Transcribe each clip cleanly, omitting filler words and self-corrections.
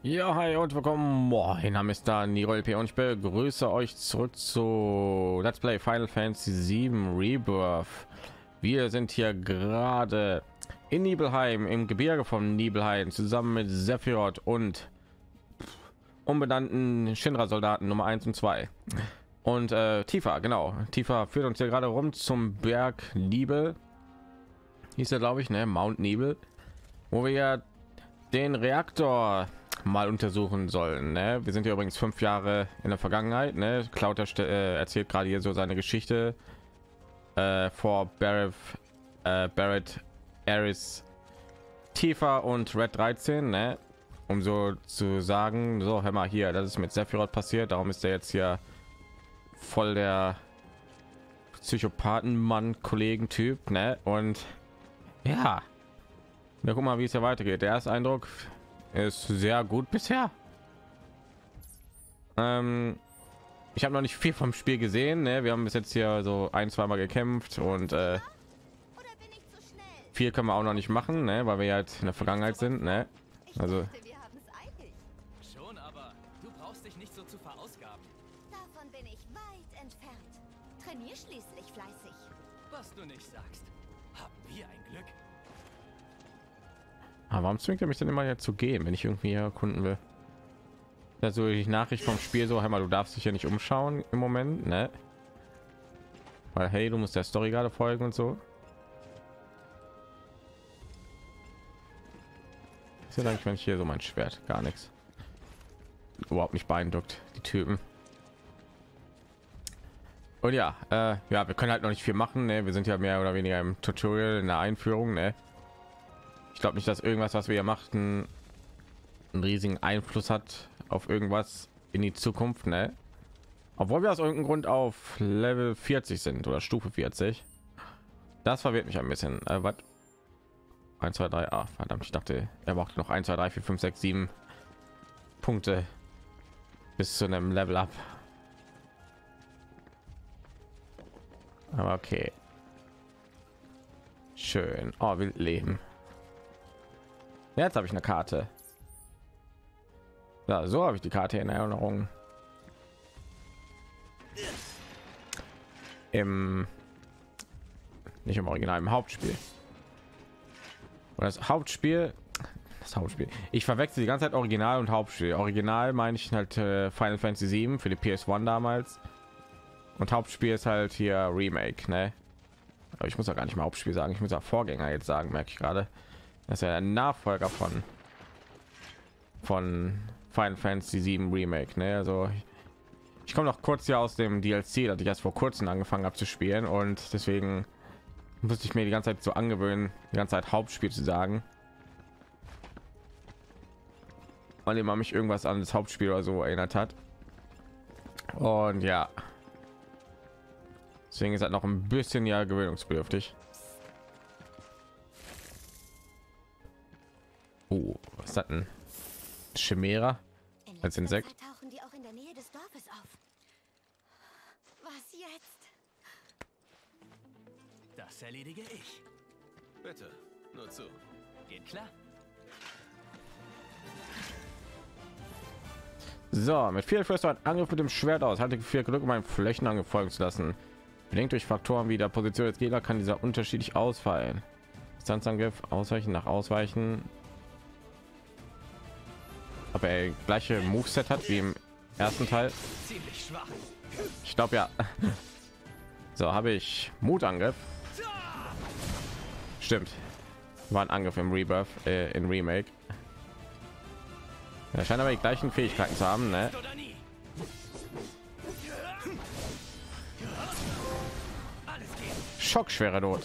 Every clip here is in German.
Ja, hi und willkommen. Mein Name ist Dani P. und ich begrüße euch zurück zu Let's Play Final Fantasy 7 Rebirth. Wir sind hier gerade in Nibelheim, im Gebirge von Nibelheim, zusammen mit Sephiroth und unbenannten Shinra-Soldaten Nummer 1 und 2. Und Tifa, genau. Tifa führt uns hier gerade rum zum Berg Nibel. Hieß er, glaube ich, ne? Mount Nibel, wo wir ja den Reaktor mal untersuchen sollen. Ne? Wir sind ja übrigens 5 Jahre in der Vergangenheit. Ne? Cloud erzählt gerade hier so seine Geschichte vor Barrett, Aris, Tifa und Red 13. Ne? Um so zu sagen, so hör mal hier, das ist mit Sephiroth passiert. Darum ist er jetzt hier voll der Psychopathenmann-Kollegen-Typ. Ne? Und ja, wir gucken mal, wie es hier weitergeht. Der erste Eindruck ist sehr gut bisher. Ich habe noch nicht viel vom Spiel gesehen. Ne? Wir haben bis jetzt hier so ein, zweimal gekämpft und viel können wir auch noch nicht machen, ne? Weil wir halt in der Vergangenheit sind. Ne? Also schon, aber du brauchst dich nicht so zu verausgaben. Davon bin ich weit entfernt. Trainier schließlich fleißig. Was du nicht sagst. Haben wir ein Glück. aber warum zwingt er mich denn immer jetzt zu gehen, wenn ich irgendwie erkunden will? Also die Nachricht vom Spiel so, einmal du darfst dich ja nicht umschauen im Moment, ne? Weil hey, du musst der Story gerade folgen und so. Ist ja eigentlich, wenn ich hier so mein Schwert, gar nichts, überhaupt nicht beeindruckt, die Typen. Und ja, ja, wir können halt noch nicht viel machen, ne? Wir sind ja mehr oder weniger im Tutorial, in der Einführung, ne? Ich glaube nicht, dass irgendwas, was wir hier machten, einen riesigen Einfluss hat auf irgendwas in die Zukunft, ne? Obwohl wir aus irgendeinem Grund auf Level 40 sind oder Stufe 40. Das verwirrt mich ein bisschen. Was? 1, 2, 3. Ah, verdammt, ich dachte, er braucht noch 1, 2, 3, 4, 5, 6, 7 Punkte bis zu einem Level up. Aber okay. Schön. Oh, Wildleben. Jetzt habe ich eine Karte. Ja, so habe ich die Karte in Erinnerung. Nicht im Original, im Hauptspiel. Und das Hauptspiel. Ich verwechsel die ganze Zeit Original und Hauptspiel. Original meine ich halt Final Fantasy 7 für die PS1 damals. Und Hauptspiel ist halt hier Remake, ne? Aber ich muss ja gar nicht mehr Hauptspiel sagen. Ich muss ja Vorgänger jetzt sagen, merke ich gerade. Das ist ja ein Nachfolger von Final Fantasy 7 Remake, ne? Also ich komme noch kurz hier aus dem DLC, das ich erst vor kurzem angefangen habe zu spielen und deswegen musste ich mir die ganze Zeit so angewöhnen, die ganze Zeit Hauptspiel zu sagen, weil immer mich irgendwas an das Hauptspiel oder so erinnert hat. Und ja, deswegen ist halt noch ein bisschen ja gewöhnungsbedürftig. Was ist das denn? Chimera als Insekt. Tauchen die auch in der Nähe des Dorfes auf. Was jetzt? Das erledige ich. Bitte, nur zu. Geht klar. So, mit viel Fürster ein Angriff mit dem Schwert aus. Hatte viel Glück, um einen Flächenangriff folgen zu lassen. Bedingt durch Faktoren wie der Position des Gegners kann dieser unterschiedlich ausfallen. Distanzangriff, Ausweichen nach Ausweichen. Aber er gleiche Moveset hat wie im ersten Teil. Ziemlich schwach. Ich glaube ja. So, habe ich Mutangriff. Stimmt. War ein Angriff im Rebirth, in Remake. Er scheint aber die gleichen Fähigkeiten zu haben, ne? Oder nie. Alles geht. Schockschwere Not.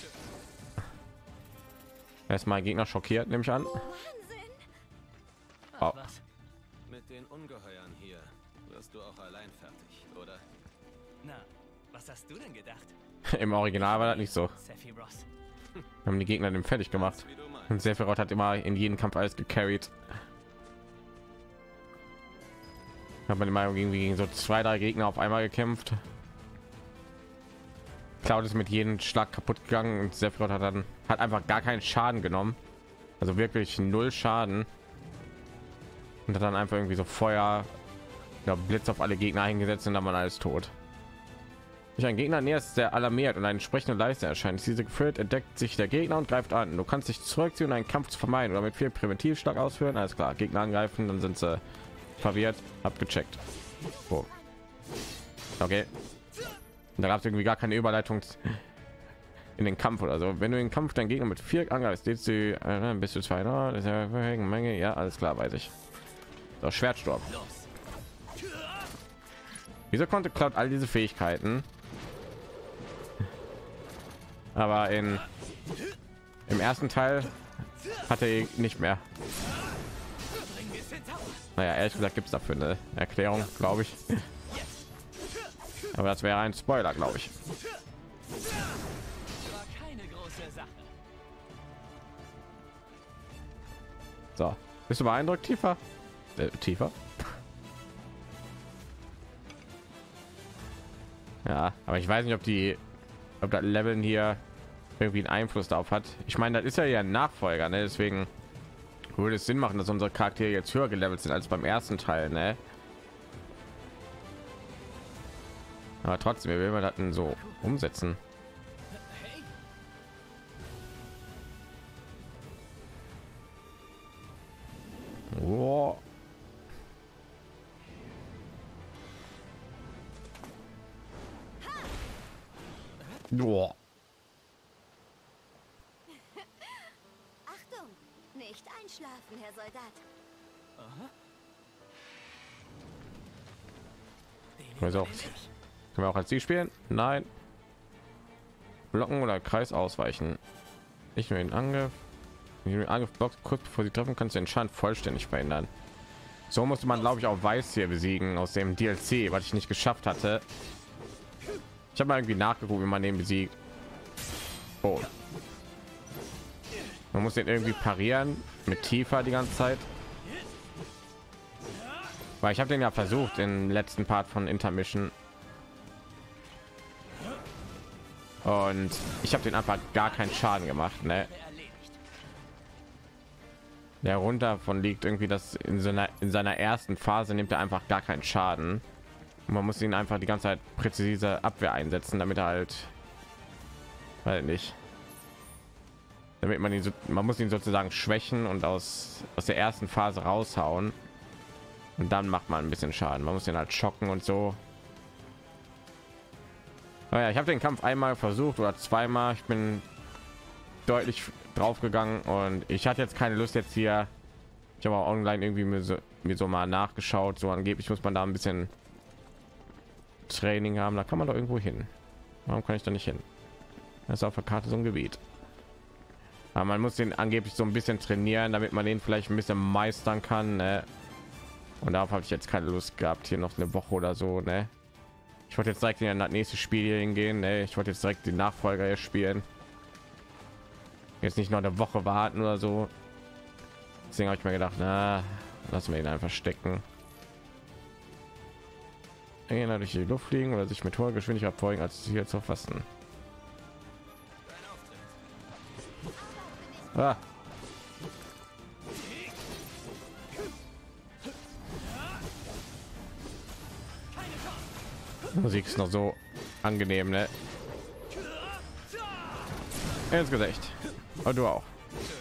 Erstmal Gegner schockiert, nehme ich an. Oh, Wahnsinn! Oh. Was? Mit den Ungeheuern hier wirst du auch allein fertig, oder? Na, was hast du denn gedacht? Im Original war das nicht so. Sephiroth. Wir haben die Gegner dem fertig gemacht. Wie du meinst. Und Sephiroth hat immer in jedem Kampf alles gecarried. Hat man immer irgendwie gegen so 2, 3 Gegner auf einmal gekämpft. Cloud ist mit jedem Schlag kaputt gegangen und Sephiroth hat einfach gar keinen Schaden genommen. Also wirklich null Schaden. und hat dann einfach irgendwie so Feuer, ja, Blitz auf alle Gegner eingesetzt und dann man alles tot. Durch ein Gegner näher ist der alarmiert und eine entsprechende Leiste erscheint. Diese geführt entdeckt sich der Gegner und greift an. Du kannst dich zurückziehen, um einen Kampf zu vermeiden oder mit viel Präventivschlag ausführen. Alles klar, Gegner angreifen, dann sind sie verwirrt, abgecheckt. Oh. Okay. Und da gab es irgendwie gar keine Überleitung in den Kampf oder so. Wenn du den Kampf deinen Gegner mit 4 angreifst, bist du 2, das ist ja eine Menge. Ja, alles klar, weiß ich. So, Schwertsturm. Wieso konnte Cloud all diese Fähigkeiten? Aber im ersten Teil hatte er nicht mehr. Naja, ehrlich gesagt gibt es dafür eine Erklärung, glaube ich. Aber das wäre ein Spoiler, glaube ich. War keine große Sache. So, bist du beeindruckt, tiefer? Tiefer? Ja, aber ich weiß nicht, ob das Leveln hier irgendwie einen Einfluss darauf hat. Ich meine, das ist ja ein Nachfolger, ne? Deswegen würde es Sinn machen, dass unsere Charaktere jetzt höher gelevelt sind als beim ersten Teil, ne? Aber trotzdem, wie will man das denn so umsetzen? Hey, Oh. Oh. Achtung! Nicht einschlafen, Herr Soldat. Weiß auch. Können wir auch als sie spielen? Nein. Blocken oder Kreis ausweichen. Ich nur den Angriff. Wenn du den Angriff blockst, kurz bevor sie treffen, kannst du den Schaden vollständig verhindern. So musste man, glaube ich, auch Weiß hier besiegen aus dem DLC, was ich nicht geschafft hatte. Ich habe mal irgendwie nachgeguckt, wie man den besiegt. Oh. Man muss den irgendwie parieren mit tiefer die ganze Zeit. Weil ich habe den ja versucht im letzten Part von Intermission. Und ich habe den einfach gar keinen Schaden gemacht, ne? Der runter von liegt irgendwie, das in seiner ersten Phase nimmt er einfach gar keinen Schaden. Und man muss ihn einfach die ganze Zeit präzise Abwehr einsetzen, damit er halt, weil nicht, damit man ihn man muss ihn sozusagen schwächen und aus der ersten Phase raushauen und dann macht man ein bisschen Schaden. Man muss ihn halt schocken und so. Naja, ich habe den Kampf einmal versucht oder zweimal. Ich bin deutlich drauf gegangen und ich hatte jetzt keine Lust jetzt hier. Ich habe auch online irgendwie mir so mal nachgeschaut. So angeblich muss man da ein bisschen Training haben. Da kann man doch irgendwo hin. Warum kann ich da nicht hin? Das ist auf der Karte so ein Gebiet. Aber man muss den angeblich so ein bisschen trainieren, damit man den vielleicht ein bisschen meistern kann. Ne? Und darauf habe ich jetzt keine Lust gehabt, hier noch eine Woche oder so. Ne? Ich wollte jetzt direkt in das nächste Spiel hier hingehen. Ne? Ich wollte jetzt direkt die Nachfolger hier spielen. Jetzt nicht noch eine Woche warten oder so. Deswegen habe ich mir gedacht, na, lassen wir ihn einfach stecken. Engländer durch die Luft fliegen oder sich mit hoher Geschwindigkeit beugen, als Ziel zu fassen. Ah. Musik ist noch so angenehm, ne? Ins Gesicht. Und du auch.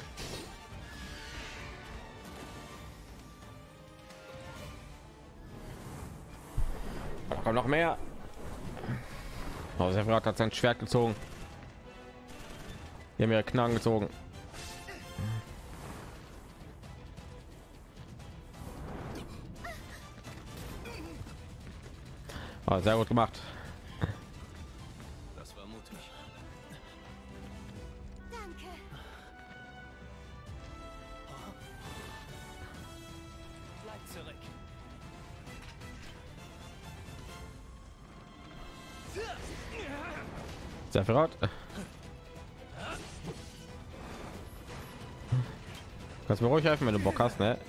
Da kommt noch mehr. Oh, Sephiroth hat sein Schwert gezogen. Die haben ihre Knarren gezogen. Oh, sehr gut gemacht. Das war mutig. Danke. bleib zurück. Sephiroth. Kannst mir ruhig helfen, wenn du Bock hast, ne?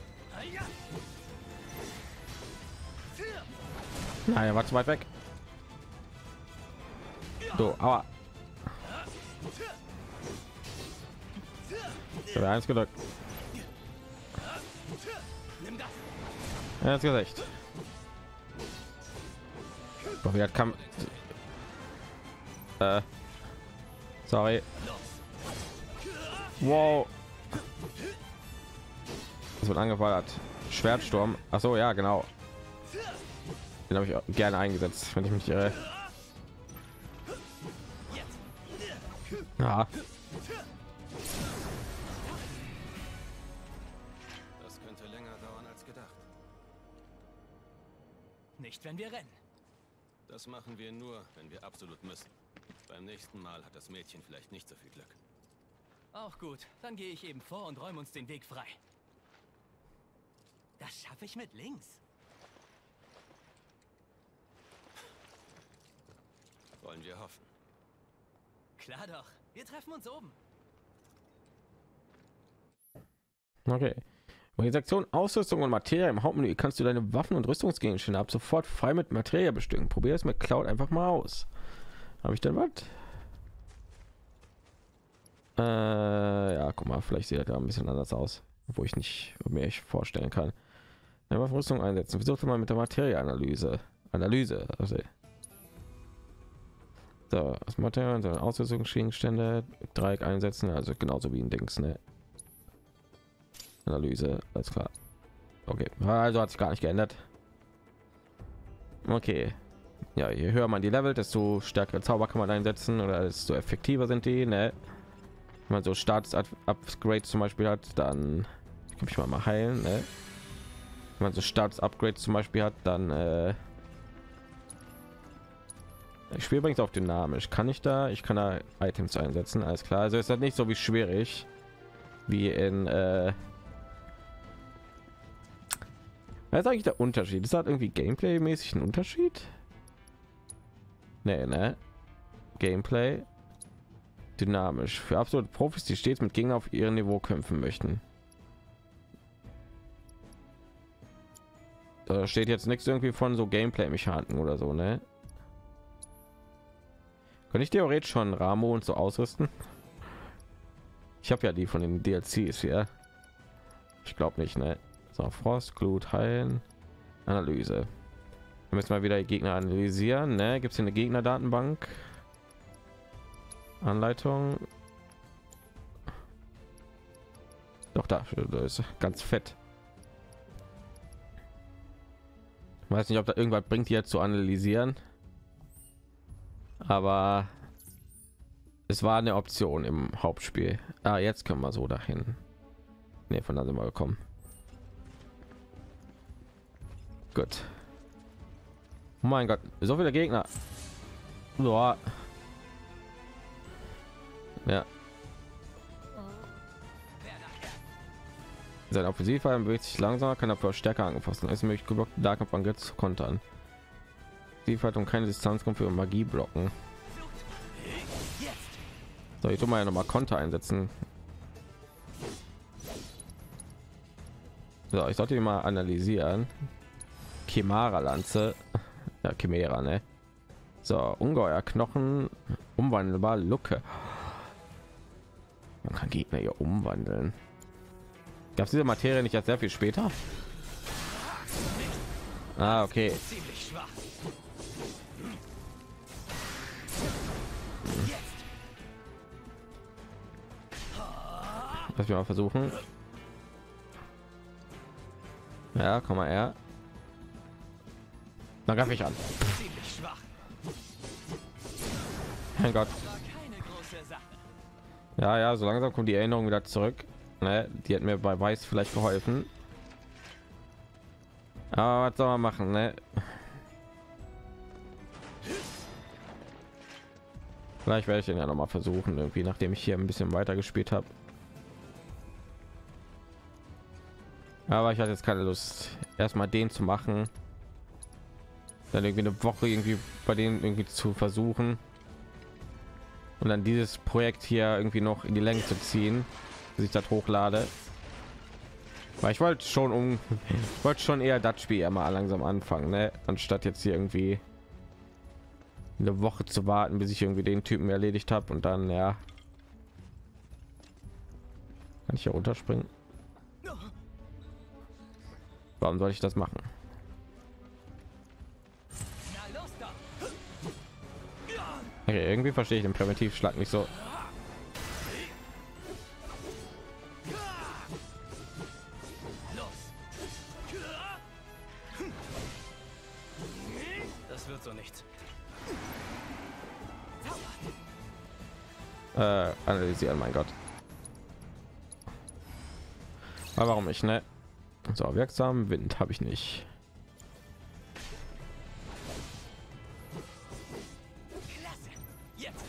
Nein, war zu weit weg. So, aber eins gedrückt. Nimm das. Ja, das Gesicht. Doch, wie hat kam. Sorry. Wow. Das wird angefeuert. Schwertsturm. Ach so, ja, genau. Den habe ich auch gerne eingesetzt, wenn ich mich irre. Ja. Das könnte länger dauern als gedacht. Nicht, wenn wir rennen. Das machen wir nur, wenn wir absolut müssen. Beim nächsten Mal hat das Mädchen vielleicht nicht so viel Glück. Auch gut, dann gehe ich eben vor und räume uns den Weg frei. Das schaffe ich mit links. Wollen wir hoffen. Klar doch, wir treffen uns oben. Okay. Bei der Sektion Ausrüstung und Materie im Hauptmenü kannst du deine Waffen und Rüstungsgegenstände ab sofort frei mit Materie bestücken. Probier es mit Cloud einfach mal aus. Habe ich denn was? Ja, guck mal, vielleicht sieht er da ein bisschen anders aus, wo ich nicht mir ich vorstellen kann. Eine Rüstung einsetzen. Versuche mal mit der Materieanalyse. Also. So, das Material, so Ausrüstungsgegenstände, Dreieck einsetzen, also genauso wie ein Dings, ne? Analyse, alles klar. Okay, also hat sich gar nicht geändert. Okay. Ja, je höher man die Level, desto stärkere Zauber kann man einsetzen oder desto effektiver sind die, ne? Wenn man so Starts-Upgrades zum Beispiel hat, dann kann ich mal heilen, ne? Wenn man so Starts-Upgrades zum Beispiel hat, dann ich spiele übrigens auf dynamisch. Kann ich da Items einsetzen, alles klar. Also ist das nicht so wie schwierig wie in was ist eigentlich der Unterschied? Ist das irgendwie Gameplay-mäßig ein Unterschied? Nee, ne? Gameplay dynamisch für absolute Profis, die stets mit Gegnern auf ihrem Niveau kämpfen möchten. Da steht jetzt nichts irgendwie von so Gameplay-Mechaniken oder so, ne? Kann ich theoretisch schon Ramo und so ausrüsten? Ich habe ja die von den DLCs hier. Ich glaube nicht, ne? So, Frost, Glut, heilen, Analyse. Wir müssen mal wieder die Gegner analysieren, ne? Gibt es hier eine Gegnerdatenbank? Anleitung. Doch, da ist ganz fett. Ich weiß nicht, ob da irgendwas bringt, hier zu analysieren, aber es war eine Option im Hauptspiel. Ah, jetzt können wir so dahin. Ne, von da sind wir gekommen. Gut. Oh mein Gott, so viele Gegner. Boah. Ja. Sein Offensivfall bewegt sich langsamer, kann dafür stärker angepasst werden. Es ist möglich, geblockte Nahkampfangriff zu kontern. Die um keine Distanzkampf für Magie blocken. So, ich tue mal ja noch mal Konter einsetzen. So, ich sollte ihn mal analysieren. Chimera Lanze, ja, Chimera, ne? So, Ungeheuer Knochen, umwandelbar Lucke. Man kann Gegner hier umwandeln. Gab es diese Materie nicht erst sehr viel später? Ah, okay. Lass mich mal versuchen. Ja, komm mal her. Dann greife ich an. Mein Gott. Ja, ja, so langsam kommt die Erinnerung wieder zurück. Ne, die hat mir bei Weiß vielleicht geholfen. Aber was soll man machen, ne? Vielleicht werde ich den ja noch mal versuchen, irgendwie, nachdem ich hier ein bisschen weiter gespielt habe. Aber ich hatte jetzt keine Lust, erstmal den zu machen, dann irgendwie eine Woche irgendwie bei denen irgendwie zu versuchen und dann dieses Projekt hier irgendwie noch in die Länge zu ziehen, bis ich das hochlade. Weil ich wollte schon eher das Spiel mal langsam anfangen, ne? Anstatt jetzt hier irgendwie eine Woche zu warten, bis ich irgendwie den Typen erledigt habe und dann, ja, kann ich ja runterspringen. Warum soll ich das machen? Na los doch. Okay, irgendwie verstehe ich den Primitivschlag nicht so. Das wird so nichts. Analysieren, mein Gott. Aber warum nicht, ne? So, wirksam Wind habe ich nicht. Klasse. Jetzt.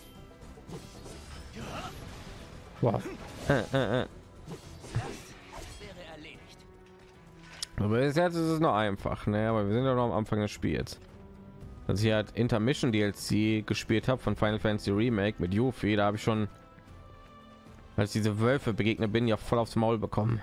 Wow. Das wäre erledigt. Aber bis jetzt ist es noch einfach, ne? Aber wir sind ja noch am Anfang des Spiels. Als ich halt Intermission DLC gespielt habe von Final Fantasy Remake mit Yuffie, da habe ich schon, als diese Wölfe begegnet bin, ja voll aufs Maul bekommen.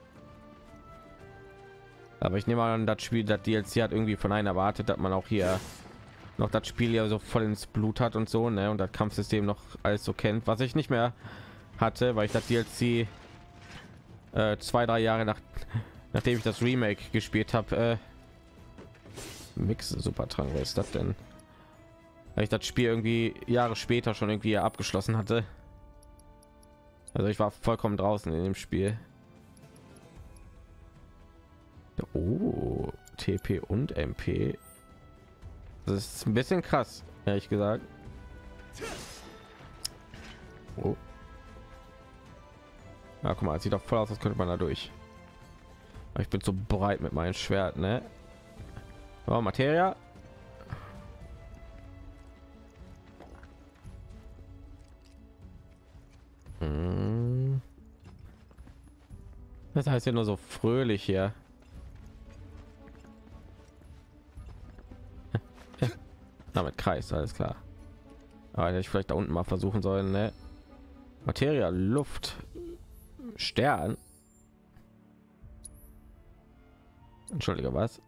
Aber ich nehme an, das Spiel, das DLC hat irgendwie von einem erwartet, dass man auch hier noch das Spiel ja so voll ins Blut hat und so, ne? Und das Kampfsystem noch alles so kennt, was ich nicht mehr hatte, weil ich das DLC 2-3 Jahre nachdem ich das Remake gespielt habe, Mix Supertrank, was ist das denn? Weil ich das Spiel irgendwie Jahre später schon irgendwie abgeschlossen hatte. Also ich war vollkommen draußen in dem Spiel. Oh, TP und MP. Das ist ein bisschen krass, ehrlich gesagt. Oh. Ja, guck mal, es sieht doch voll aus, als könnte man da durch. Aber ich bin so breit mit meinem Schwert, ne? Oh, Materia. Das heißt ja nur so fröhlich hier. Damit Kreis, alles klar. Aber hätte ich vielleicht da unten mal versuchen sollen, ne? Materia, Luft, Stern. Entschuldige, was?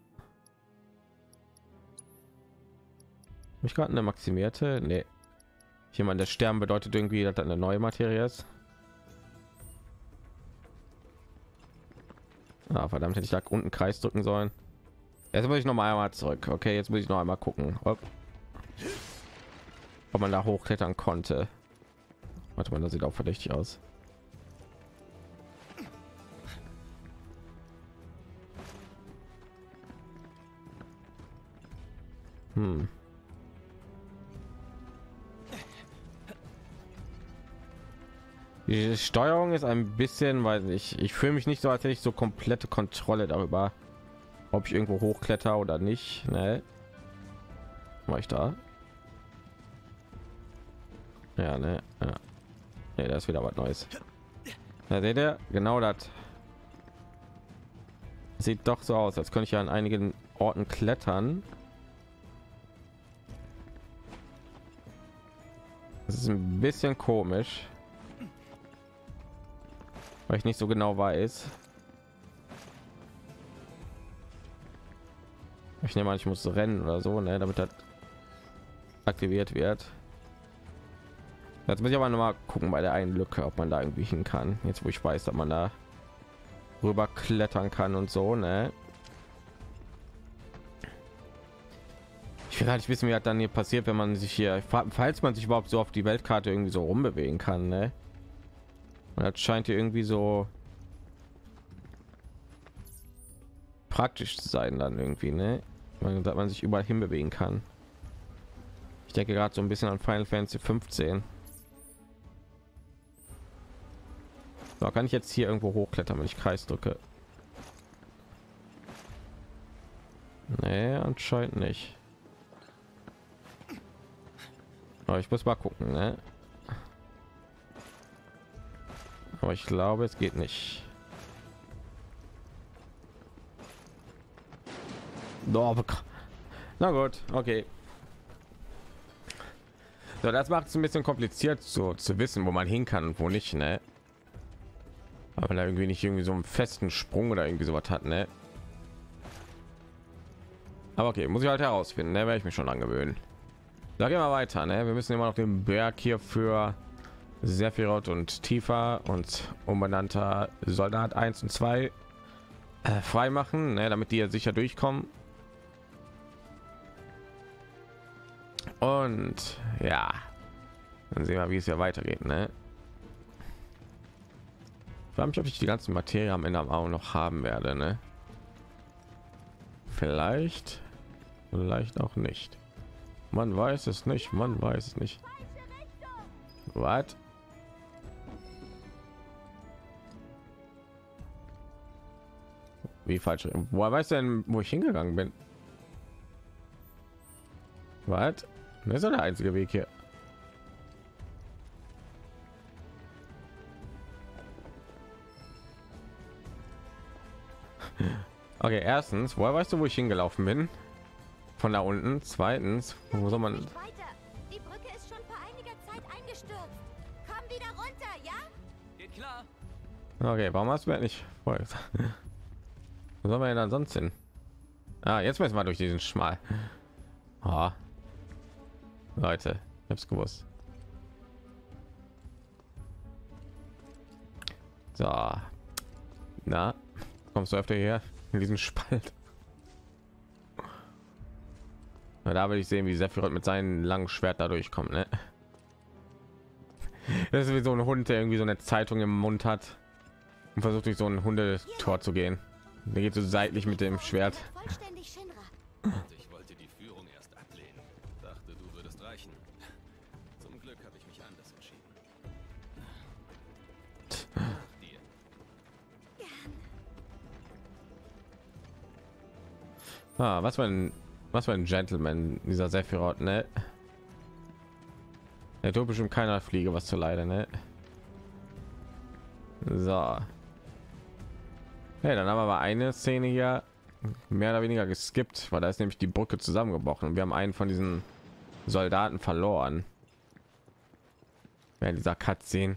Mich gerade eine maximierte, nee. Jemand, der Stern bedeutet irgendwie, dass das eine neue Materie ist. Ah, verdammt, hätte ich da unten Kreis drücken sollen. Jetzt muss ich noch mal einmal zurück. Okay, jetzt muss ich noch einmal gucken, ob man da hochklettern konnte. Warte mal, das sieht auch verdächtig aus. Die Steuerung ist ein bisschen, weil ich fühle mich nicht so, als hätte ich so komplette Kontrolle darüber, ob ich irgendwo hochkletter oder nicht. Ne? War ich da? Ja, ne? Ja. Nee, da ist wieder was Neues. Da seht ihr, genau das. Sieht doch so aus, als könnte ich ja an einigen Orten klettern. Das ist ein bisschen komisch, weil ich nicht so genau weiß. Ich nehme an, ich muss rennen oder so, ne, damit das aktiviert wird. Jetzt muss ich aber noch mal gucken bei der einen Lücke, ob man da irgendwie hin kann. Jetzt, wo ich weiß, dass man da rüber klettern kann und so, ne. Ich will gar nicht wissen, wie hat dann hier passiert, wenn man sich hier, falls man sich überhaupt so auf die Weltkarte irgendwie so rumbewegen kann, ne? Und das scheint hier irgendwie so praktisch zu sein dann irgendwie, ne? Dass man sich überall hin bewegen kann. Ich denke gerade so ein bisschen an Final Fantasy 15. So, kann ich jetzt hier irgendwo hochklettern, wenn ich Kreis drücke? Nee, anscheinend nicht. Aber ich muss mal gucken, ne? Aber ich glaube, es geht nicht. Na gut, okay. So, das macht es ein bisschen kompliziert, so zu wissen, wo man hin kann und wo nicht, ne? Aber man da irgendwie nicht irgendwie so einen festen Sprung oder irgendwie sowas hat, ne? Aber okay, muss ich halt herausfinden, ne? Werde ich mich schon angewöhnen. Da gehen wir weiter, ne? Wir müssen immer noch den Berg hier für Sephiroth und Tifa und umbenannter Soldat 1 und 2 frei machen, ne, damit die ja sicher durchkommen. Und ja, dann sehen wir, wie es ja weitergeht. Ne? Ich frage mich, ob ich die ganze Materie am Ende auch noch haben werde. Ne? Vielleicht auch nicht. Man weiß es nicht. Man weiß es nicht. Was? Wie falsch? Woher weiß denn, wo ich hingegangen bin? Was? Das ist doch der einzige Weg hier. Okay, erstens, woher weißt du, wo ich hingelaufen bin? Von da unten. Zweitens, wo soll man? Nicht weiter. Die Brücke ist schon vor einiger Zeit eingestürzt. Komm wieder runter, ja? Geht klar. Okay, warum hast du mir nicht folgt? Wo sollen wir denn dann sonst hin? Ah, jetzt müssen wir durch diesen Schmal. Oh. Leute, ich hab's gewusst. So, na, kommst du öfter hier in diesen Spalt? Na, da will ich sehen, wie Sephiroth mit seinem langen Schwert da durchkommt. Ne? Das ist wie so ein Hund, der irgendwie so eine Zeitung im Mund hat und versucht durch so ein Hundetor zu gehen. Der geht so seitlich mit dem Schwert. Vollständig Shinra. Ich wollte die Führung erst ablehnen. Dachte, du würdest reichen. Zum Glück habe ich mich anders entschieden. Nach dir. Ah, was für ein Gentleman dieser Sephiroth, ne? Der tut bestimmt keiner Fliege was zu leiden, ne? So. Hey, dann haben wir aber eine Szene hier mehr oder weniger geskippt, weil da ist nämlich die Brücke zusammengebrochen und wir haben einen von diesen Soldaten verloren. Während dieser Cutscene.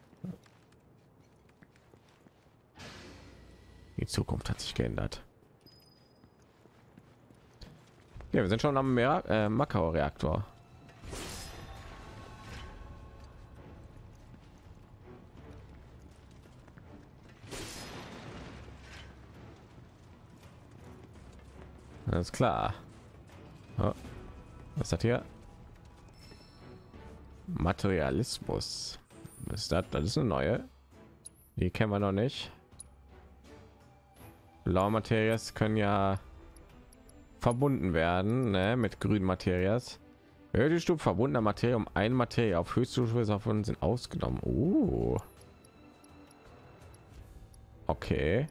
Die Zukunft hat sich geändert. Ja, wir sind schon am Makao-Reaktor. Alles klar. Oh, was ist das hier? Materialismus. Was ist das? Das ist eine neue. Die kennen wir noch nicht. Blaue Materias können ja verbunden werden, ne, mit grünen Materias. Die Stufe verbundener Materie um eine Materie auf Höchststufe davon sind ausgenommen. Okay.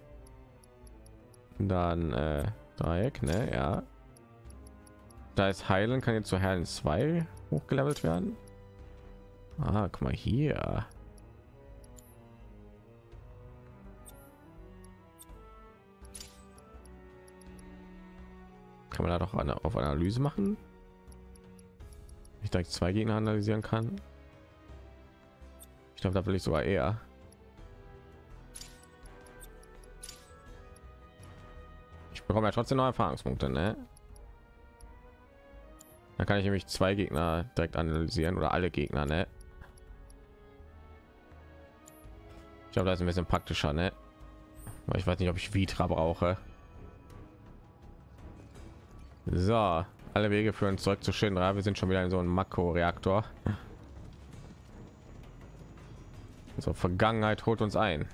Dann Dreieck, ne, ja. Da ist Heilen, kann jetzt zu Heilen 2 hochgelevelt werden. Ah, guck mal hier. Kann man da doch auf Analyse machen? Ich direkt 2 Gegner analysieren kann. Ich glaube, da will ich sogar eher. Ich bekomme ja trotzdem noch Erfahrungspunkte, ne? Da kann ich nämlich 2 Gegner direkt analysieren oder alle Gegner, ne? Ich glaube, das ist ein bisschen praktischer, ne? Aber ich weiß nicht, ob ich Vitra brauche. So, alle Wege führen zurück zu Shinra. Wir sind schon wieder in so einem Makao-Reaktor. So, Vergangenheit holt uns ein.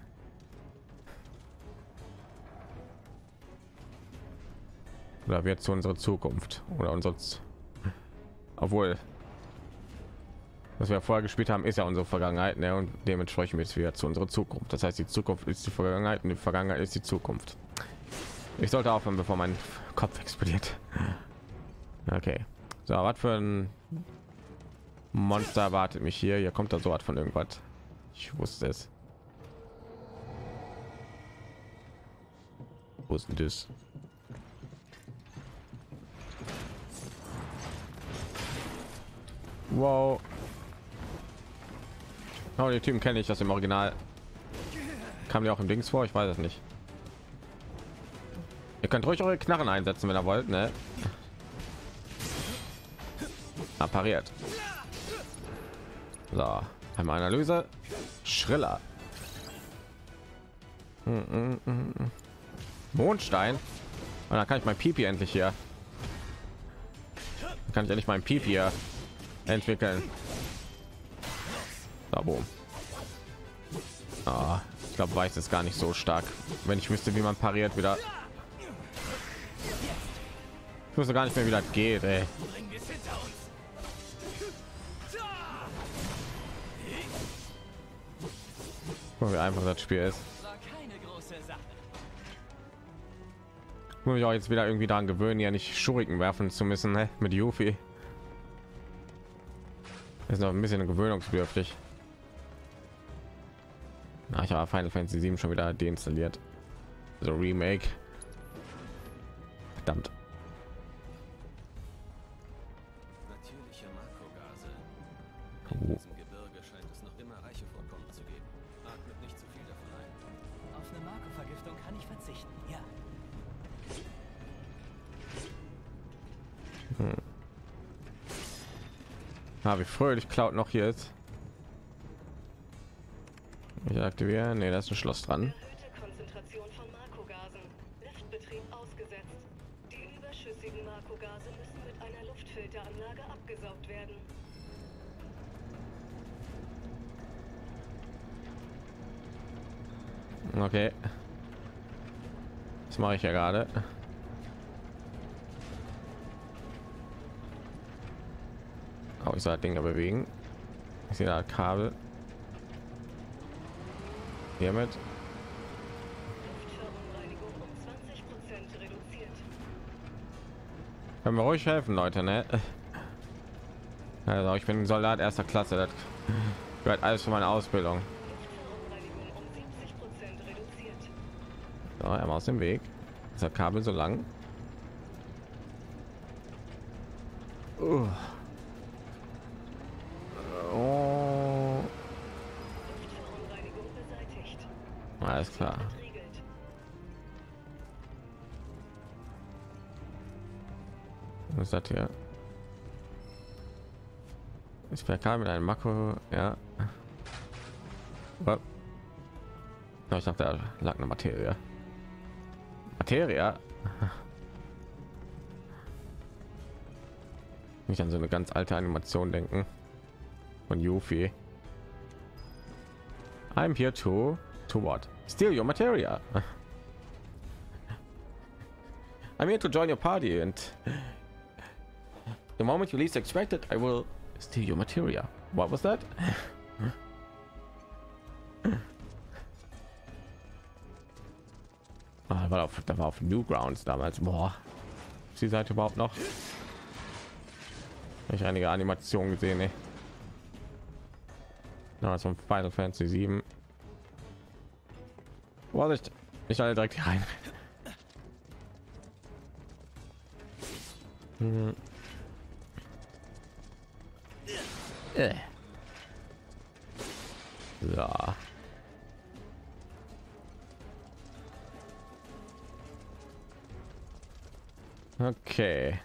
Oder wird zu unserer Zukunft oder uns, obwohl was wir vorher gespielt haben, ist ja unsere Vergangenheit, ne? Und dementsprechend jetzt wieder zu unserer Zukunft. Das heißt, die Zukunft ist die Vergangenheit und die Vergangenheit ist die Zukunft. Ich sollte aufhören, bevor mein Kopf explodiert. Okay, so, was für ein Monster erwartet mich hier? Hier kommt da so was von irgendwas. Ich wusste es. Wo ist denn das? Wow. Oh, die Typen kenne ich das im Original. Kam die auch im Dings vor? Ich weiß es nicht. Ihr könnt ruhig eure Knarren einsetzen, wenn ihr wollt, ne? Appariert. So, einmal Analyse. Schriller. Mondstein. Und dann kann ich mein Pipi endlich hier. Kann ich endlich mein Pipi hier entwickeln. Da boom. Ah, ich glaube, weiß ist gar nicht so stark. Wenn ich wüsste, wie man pariert wieder. Ich wusste gar nicht mehr, wie das geht, ey. Guck mal, wie einfach das Spiel ist. Muss ich auch jetzt wieder irgendwie daran gewöhnen, ja nicht Schuriken werfen zu müssen, ne? Mit Yuffie. Ist noch ein bisschen gewöhnungsbedürftig. Na, ich habe Final Fantasy 7 schon wieder deinstalliert. So Remake. Verdammt. Natürliche Makrogase. In diesem Gebirge scheint es noch immer reiche Vorkommen zu geben. Atmet nicht zu viel davon ein. Auf eine Marco-Vergiftung kann ich verzichten, ja. Wie fröhlich Cloud noch hier ist. Ich aktiviere. Nee, da ist ein Schloss dran. Erhöhte Konzentration von Markogasen. Liftbetrieb ausgesetzt. Die überschüssigen Markogase müssen mit einer Luftfilteranlage abgesaugt werden. Okay. Das mache ich ja gerade. Oh, ich soll das Ding da bewegen. Ich sehe da Kabel. Hiermit. Luftverunreinigung um 20% reduziert. Können wir ruhig helfen, Leute, ne? Also ich bin ein Soldat erster Klasse. Das gehört alles für meine Ausbildung. Luftverunreinigung um 70% reduziert. So, einmal aus dem Weg. Ist das Kabel so lang? Oh. Luftverunreinigung beseitigt. Alles klar. Entriegelt. Was ist das hier? Ich verkam mit einem Makro, ja. Oh. Ich dachte, da lag eine Materie. Materie? Nicht an so eine ganz alte Animation denken von Yuffie. I'm here to what? Steal your materia. I'm here to join your party, and the moment you least expect it, I will steal your materia. What was that? Da war auf Newgrounds damals. Boah, ist die Seite überhaupt noch? Habe ich einige Animationen gesehen, ey. Na, zum Final Fantasy 7. Vorsicht, nicht alle direkt hier rein. So. Okay.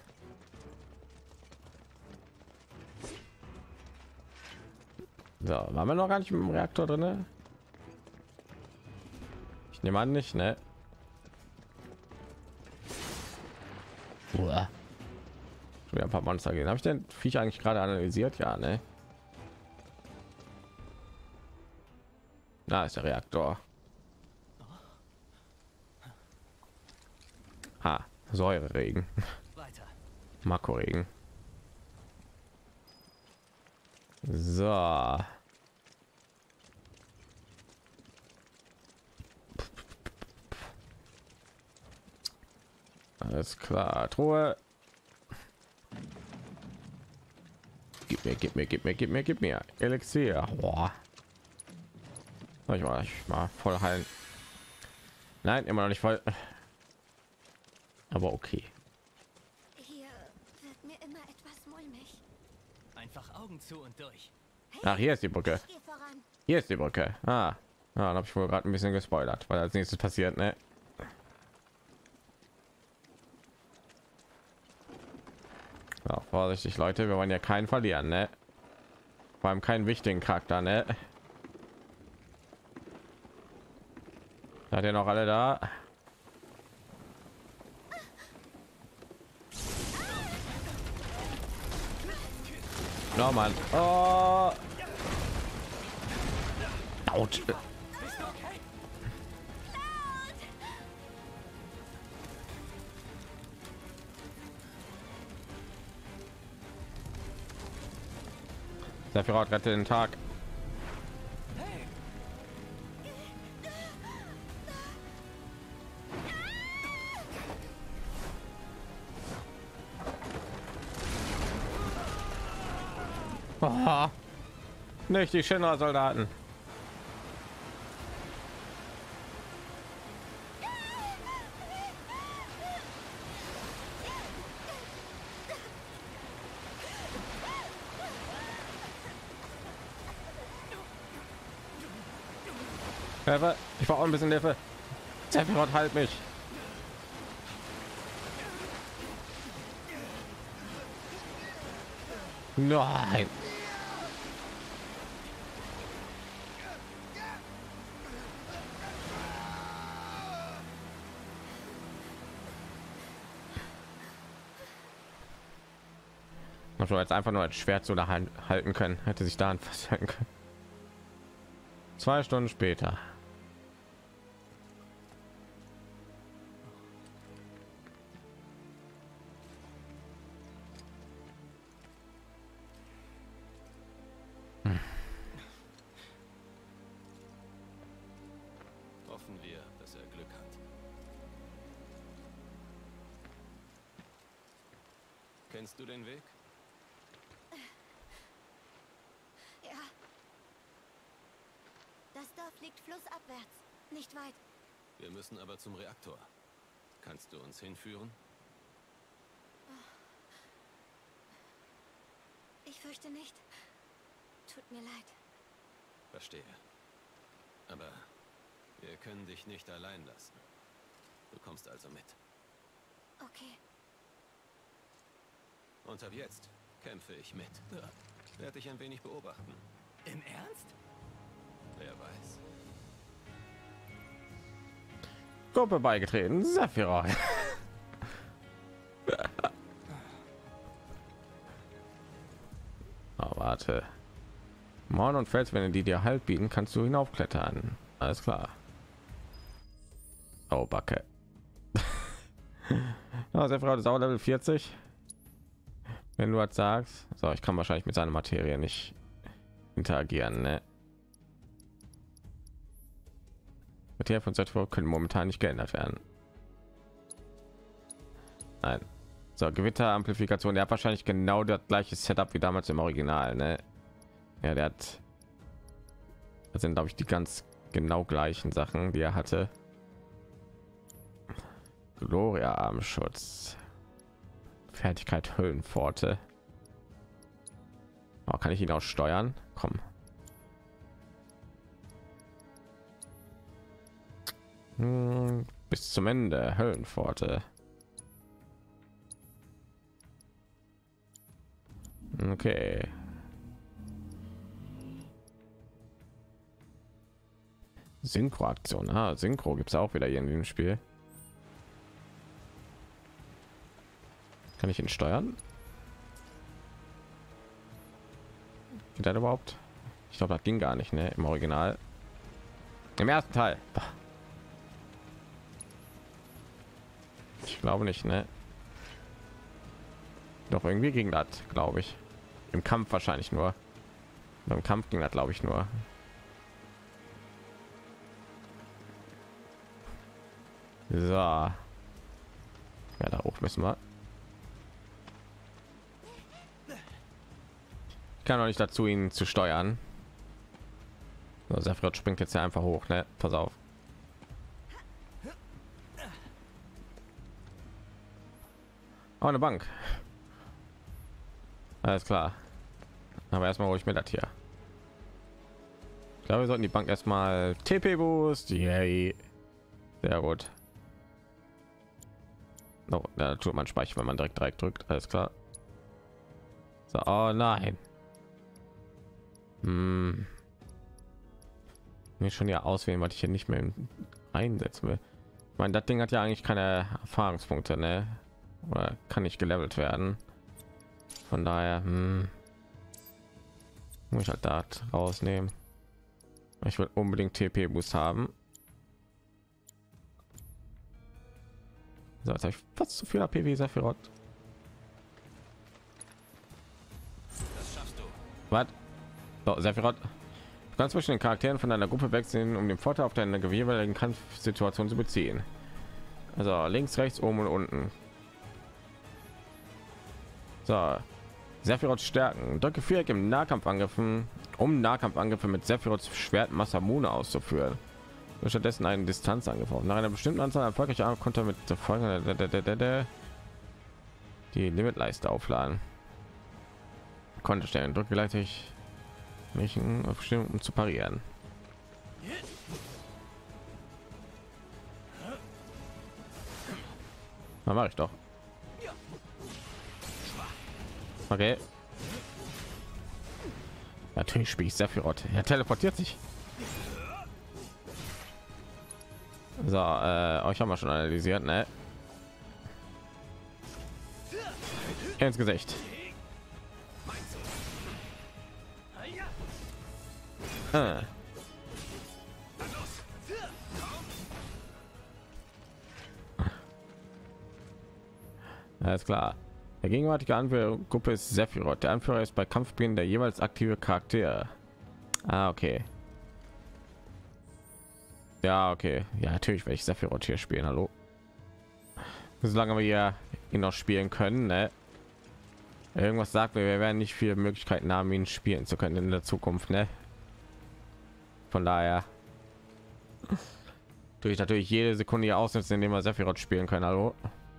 So, waren wir noch gar nicht im Reaktor drin? Ich nehme an nicht, ne? Uah. Schon wieder ein paar Monster gehen. Habe ich den Viech eigentlich gerade analysiert? Ja, ne? Da ist der Reaktor. Ah, Säureregen. Weiter. Makroregen. So. Alles klar. Truhe. Gib mir. Elixier. Boah. Soll ich mal voll heilen? Nein, immer noch nicht voll. Aber okay. Hier wird mir immer etwas mulmig. Einfach Augen zu und durch. Ach, hier ist die Brücke. Geh voran. Hier ist die Brücke. Ah, dann habe ich wohl gerade ein bisschen gespoilert, weil als nächstes passiert, ne? Ja, vorsichtig, Leute, wir wollen ja keinen verlieren, ne? Vor allem keinen wichtigen Charakter, ne? Seid ihr noch alle da? Ja, Mann. Oh. Autsch. Sephiroth rettet den Tag. Oh, nicht die Shinra-Soldaten. Hilfe, ich brauche ein bisschen Hilfe. Sephiroth, halt mich. Nein. Ich jetzt einfach nur als Schwert so da halten können, hätte sich da festhalten können. 2 Stunden später. Hoffen wir, dass er Glück hat. Kennst du den Weg? Ja. Das Dorf liegt flussabwärts. Nicht weit. Wir müssen aber zum Reaktor. Kannst du uns hinführen? Ich fürchte nicht. Tut mir leid. Verstehe. Aber wir können dich nicht allein lassen. Du kommst also mit. Okay. Und ab jetzt kämpfe ich mit. Werde dich ein wenig beobachten. Im Ernst? Wer weiß. Gruppe beigetreten. Sephiroth. Oh, warte. Mauern und Felswände, die dir Halt bieten, kannst du hinaufklettern. Alles klar. Oh, Backe. Ja, Sephiroth ist auch Level 40. Wenn du was sagst. So, ich kann wahrscheinlich mit seiner Materie nicht interagieren, ne? Materie von Sephiroth können momentan nicht geändert werden. Nein. So, Gewitteramplifikation, der hat wahrscheinlich genau das gleiche Setup wie damals im Original, ne? Ja, der hat, das sind, glaube ich, die ganz genau gleichen Sachen, die er hatte. Gloria Armschutz, Fertigkeit Höllenpforte. Oh, kann ich ihn auch steuern? Komm. Bis zum Ende Höllenpforte. Okay. Synchroaktion. Ah, Synchro gibt es auch wieder hier in dem Spiel. Kann ich ihn steuern? Geht das überhaupt? Ich glaube, das ging gar nicht, ne? Im Original. Im ersten Teil. Ich glaube nicht, ne? Doch irgendwie ging das, glaube ich. Im Kampf wahrscheinlich nur. Beim Kampf ging das, glaube ich, nur. So. Ja, da hoch müssen wir. Ich kann auch nicht dazu, ihn zu steuern. So, Sephiroth springt jetzt ja einfach hoch, ne? Pass auf. Oh, eine Bank. Alles klar. Aber erstmal hole ich mir das hier. Ich glaube, wir sollten die Bank erstmal TP Boost. Yay. Sehr gut. No, da tut man speichern, wenn man direkt drückt. Alles klar. So, oh nein. Mir schon ja auswählen, was ich hier nicht mehr einsetzen will. Ich meine, das Ding hat ja eigentlich keine Erfahrungspunkte, ne? Oder kann nicht gelevelt werden. Von daher, Muss ich halt da rausnehmen. Ich will unbedingt TP Boost haben. So, jetzt habe ich fast so viel AP wie Sephiroth. Das schaffst du. Was? So, Sephiroth. Du kannst zwischen den Charakteren von deiner Gruppe wechseln, um den Vorteil auf deine jeweiligen Kampfsituation zu beziehen. Also links, rechts, oben und unten. So, Sephiroths Stärken. Drücke Viereck im Nahkampfangriffen, um Nahkampfangriffe mit Sephiroths Schwert Masamune auszuführen. Stattdessen einen Distanzangriff auf. Nach einer bestimmten Anzahl erfolgreicher Konter mit der Folge die Limitleiste aufladen. Konter stellen. Drücke gleichzeitig welchen auf Bestimmt, um zu parieren. Na, mache ich doch. Okay. Natürlich spiele ich Sephiroth. Er teleportiert sich. So, euch haben wir schon analysiert, ne? Ins Gesicht. Alles klar. Der gegenwärtige Anführergruppe ist Sephiroth. Der Anführer ist bei Kampfbeginn der jeweils aktive Charakter. Ah, okay. Ja, okay. Ja, natürlich werde ich Sephiroth hier spielen. Hallo. Solange wir hier ihn noch spielen können, ne? Irgendwas sagt mir, wir werden nicht viele Möglichkeiten haben, ihn spielen zu können in der Zukunft, ne? Von daher tue ich natürlich jede Sekunde hier ausnutzen, indem wir Sephiroth spielen können. Hallo.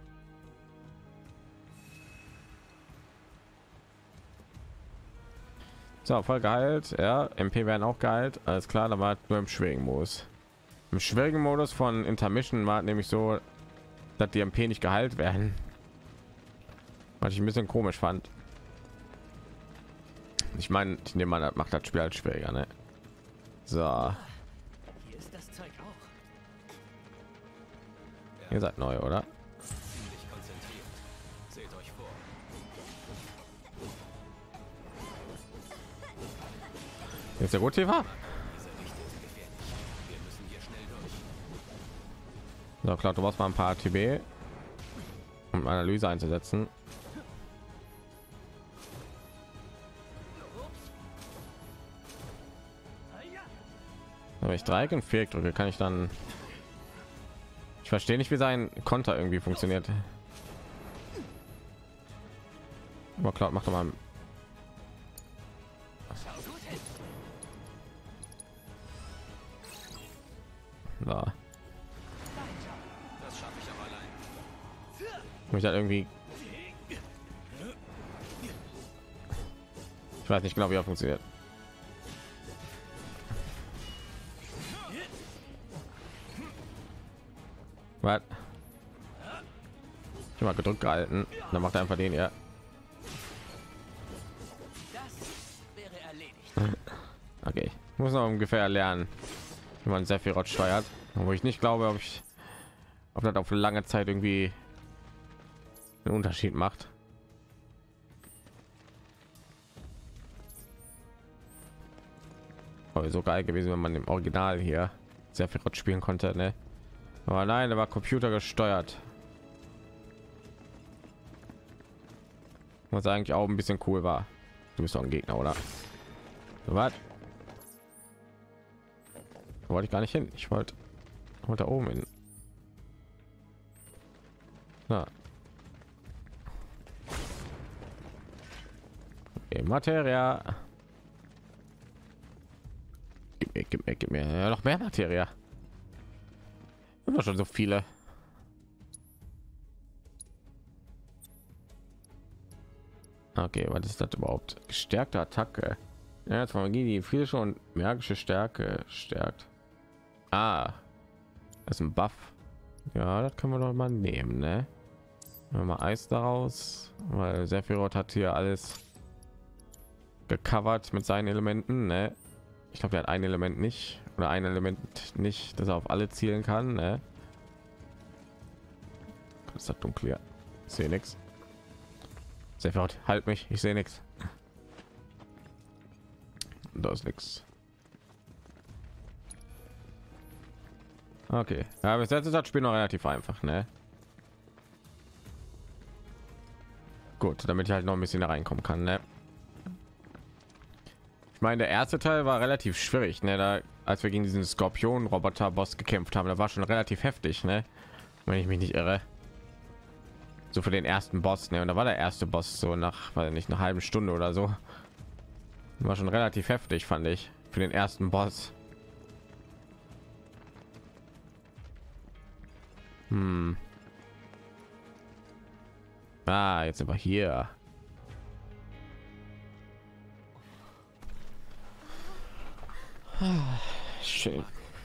So, voll geheilt. Ja, MP werden auch geheilt. Alles klar, da war nur im schwierigen Modus. Im schwierigen Modus von Intermission war nämlich so, dass die MP nicht geheilt werden. Was ich ein bisschen komisch fand. Ich meine, ich nehme mal, das macht das Spiel halt schwieriger, ne? So. Hier ist das Zeug auch. Ihr seid neu, oder? Ziemlich konzentriert. Seht euch vor. Ist ja gut, Tifa. Diese Richtung ist gefährlich. Wir müssen hier schnell durch. So, klar, du brauchst mal ein paar TB, um Analyse einzusetzen. Wenn ich Dreieck und Viereck drücke, kann ich dann... Ich verstehe nicht, wie sein Konter irgendwie funktioniert. Aber klar, mach doch mal... So. Das schaffe ich aber allein. Mich halt irgendwie... Ich weiß nicht genau, wie er funktioniert. Was? Ich habe mal gedrückt gehalten, dann macht er einfach den, ja. Das wäre erledigt. Okay, ich muss noch ungefähr lernen, wie man Sephiroth steuert, wo ich nicht glaube, ob das auf lange Zeit irgendwie einen Unterschied macht. Aber so geil gewesen, wenn man im Original hier Sephiroth spielen konnte, ne? Aber nein, der war Computer gesteuert. Was eigentlich auch ein bisschen cool war. Du bist doch ein Gegner, oder? Was? Wollte ich gar nicht hin. Ich wollte da oben hin. Na. Okay, Materia. Gib mir ja, noch mehr Materia. Immer schon so viele. Okay, was ist das überhaupt? Gestärkte Attacke. Ja, jetzt Magie, die viele schon magische Stärke stärkt. Ah, das ist ein Buff. Ja, das können wir doch mal nehmen, ne? Wenn wir mal Eis daraus, weil Sephiroth hat hier alles gecovert mit seinen Elementen, ne? Ich glaube, er hat ein Element nicht oder ein Element nicht, dass er auf alle zielen kann, ne? Ist das dunkel? Ja, ich sehe nichts. Sephiroth, halt mich, ich sehe nichts. da ist nichts. Okay, ja, bis jetzt ist das Spiel noch relativ einfach, ne? Gut, damit ich halt noch ein bisschen da reinkommen kann, ne? Ich meine, der erste Teil war relativ schwierig, ne? Da, als wir gegen diesen Skorpion-Roboter-Boss gekämpft haben, da war schon relativ heftig, ne? Wenn ich mich nicht irre. So für den ersten Boss, ne? Und da war der erste Boss so nach, weiß nicht, einer halben Stunde oder so. War schon relativ heftig, fand ich, für den ersten Boss. Ah, jetzt sind wir hier. Schön.